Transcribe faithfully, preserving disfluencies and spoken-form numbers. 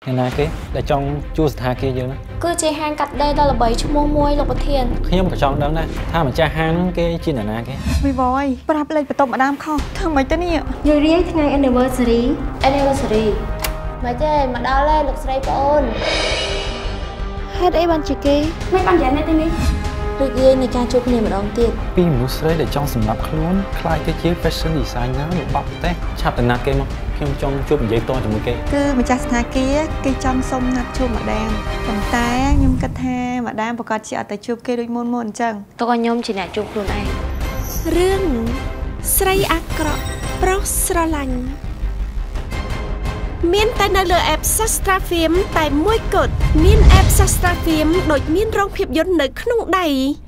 ណាគេដែលចង់ជួសថាគេយើងគឺជាហាងកាត់ដេរដល់ល្បីឈ្មោះមួយលោកប្រធានខ្ញុំក៏ចង់ដឹងដែរថាម្ចាស់ហាងហ្នឹងគេជាអ្នកណាគេវីវយប្រាប់លេខបន្ទប់ម្ដាមខុសធ្វើម៉េចទៅនេះយូររៀងថ្ងៃ anniversary anniversary មកទេមកដល់ហើយលោកស្រីប្អូនហេតុអីបានជាគេមិនបានយ៉ាងនេះទេនេះរីករាយនៃការជួបគ្នាម្ដងទៀតពីមនុស្សស្រីដែលចង់សម្រាប់ខ្លួនខ្លាចទៅជា fashion designer របស់ប្រទេសឆាប់ទៅណាត់គេមកខ្ញុំចង់ជួបនិយាយតជាមួយគេគឺម្ចាស់ស្ថាគារគេចង់សុំណាត់ជួបម្ដាមប៉ុន្តែខ្ញុំគិតថាម្ដាមប្រកាសជាអត់ទៅជួបគេដូចមុនមុនអញ្ចឹងតើខ្ញុំជាអ្នកជួបខ្លួនឯងរឿងស្រីអាក្រក់ប្រុសស្រឡាញ់មានតែនៅលើ app Sastra Film តែមួយគត់មាន app Sastra Film ដូចមានរោងភាពយន្តនៅក្នុងដៃ